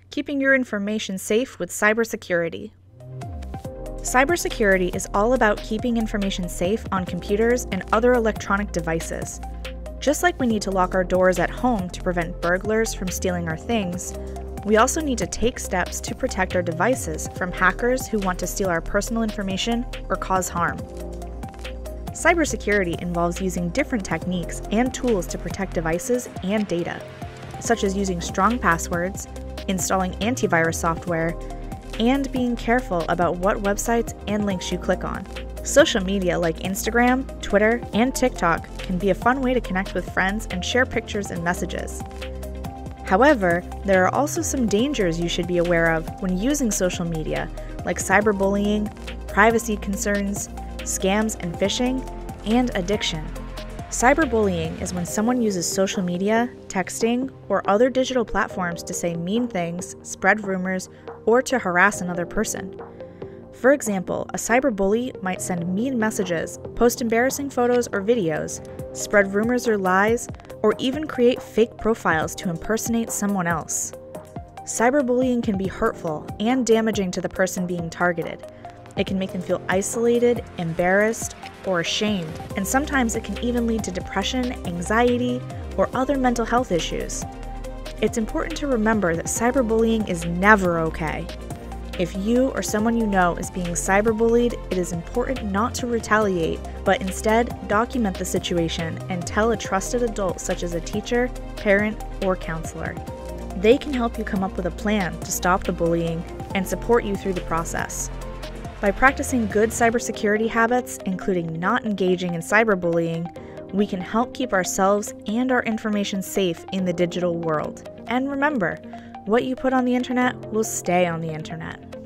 keeping your information safe with cybersecurity. Cybersecurity is all about keeping information safe on computers and other electronic devices. Just like we need to lock our doors at home to prevent burglars from stealing our things, we also need to take steps to protect our devices from hackers who want to steal our personal information or cause harm. Cybersecurity involves using different techniques and tools to protect devices and data, such as using strong passwords, installing antivirus software, and being careful about what websites and links you click on. Social media like Instagram, Twitter, and TikTok can be a fun way to connect with friends and share pictures and messages. However, there are also some dangers you should be aware of when using social media, like cyberbullying, privacy concerns, scams and phishing, and addiction. Cyberbullying is when someone uses social media, texting, or other digital platforms to say mean things, spread rumors, or to harass another person. For example, a cyberbully might send mean messages, post embarrassing photos or videos, spread rumors or lies, or even create fake profiles to impersonate someone else. Cyberbullying can be hurtful and damaging to the person being targeted. It can make them feel isolated, embarrassed, or ashamed, and sometimes it can even lead to depression, anxiety, or other mental health issues. It's important to remember that cyberbullying is never okay. If you or someone you know is being cyberbullied, it is important not to retaliate, but instead document the situation and tell a trusted adult such as a teacher, parent, or counselor. They can help you come up with a plan to stop the bullying and support you through the process. By practicing good cybersecurity habits, including not engaging in cyberbullying, we can help keep ourselves and our information safe in the digital world. And remember, what you put on the internet will stay on the internet.